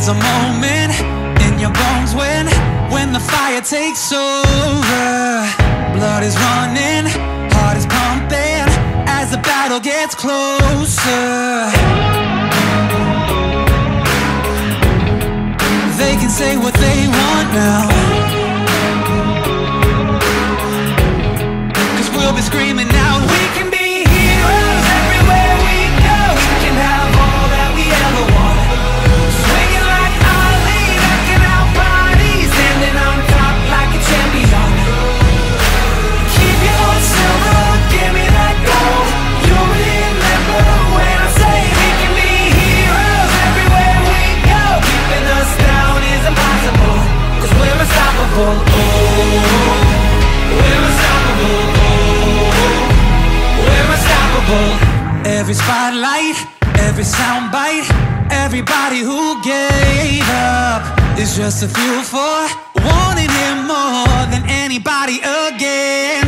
a moment in your bones when the fire takes over. Blood is running, heart is pumping as the battle gets closer. They can say what they want now, 'cause we'll be screaming out, we can be heroes everywhere we go. We can have all that we ever want, swinging like Ali, knocking out bodies, standing on top like a champion. Keep your silver, give me that gold. You'll remember when I say we can be heroes everywhere we go. Keeping us down is impossible, 'cause we're unstoppable. Oh, we're unstoppable. Every spotlight, every soundbite, everybody who gave up is just a fuel for wanting him more than anybody again.